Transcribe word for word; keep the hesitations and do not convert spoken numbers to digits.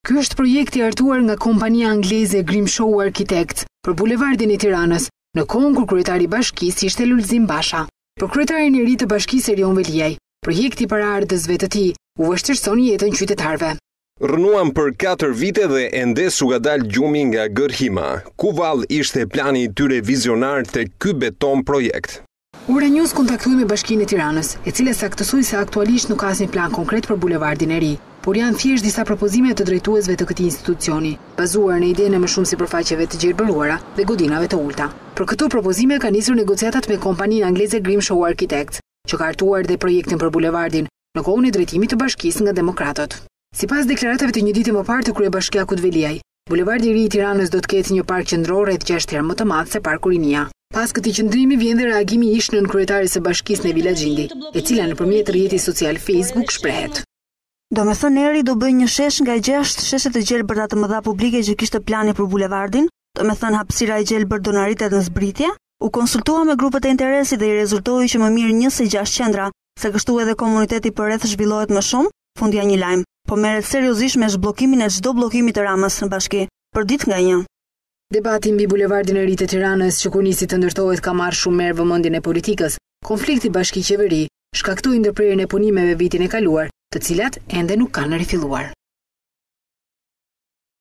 Ky është projekti artuar nga kompania angleze Grimshaw Architects për bulevardin e Tiranës, në kohën kur kryetari i bashkisë ishte Lulzim Basha. Për kryetarin e ri të bashkisë Erion Veliaj, projekti i paraardhësve të tij u vështirëson jetën qytetarëve. Rënuam për katër vite dhe ende s'u ka dalë gjumi nga gërhima. Ku vallë ishte plani i tyre vizionar te ky beton projekt. Ura News kontaktoi me Bashkinë e Tiranës, e cila saktësoi se aktualisht nuk ka asnjë plan konkret për bulevardin e ri, por janë thjesht disa propozime të drejtuesve të këtij institucioni, bazuar në idenë e më shumë sipërfaqeve të gjelbëruara dhe godinave të ulta. Për këto propozime ka nisur negociatat me kompaninë angleze Grimshaw Architects, që ka artuar dhe projektin për bulevardin në kohën e drejtimit të bashkisë nga demokratët. Sipas deklaratave të një dite më parë të kryebashkiakut Veliaj, bulevardi i ri i Tiranës do të ketë një park qendror rreth gjashtë herë më të madh se parku Rinia. Pas këtij qëndrimi vjen dhe reagimi i ish nën kryetares së bashkisë Nevila Xhindi, e cila nëpërmjet rrjetit social Facebook shprehet. Do me thënë eri do bëj një shesh nga gjashtë sheshet e gjelbërta të mëdha publike që kishte plani për bulevardin, do me thënë hapësira e gjelbër do në rritet në zbritje, u konsultua me grupet e interesit dhe i rezultoi që më mirë një se gjashtë qendra, se kështu edhe komuniteti përreth zhvillohet më shumë, fundja një lajm, po merret seriozisht me zhbllokimin e çdo bllokimi të Ramës në bashki, për ditë nga një. Debati mbi bulevardin e ri të Tiranës që kur nisi të ndërtohet ka marrë shumë merr vëmendjen e politikës. Konflikti bashki-qeveri shkaktoi ndërprerjen e punimeve vitin e kaluar, të cilat ende nuk kanë rifilluar.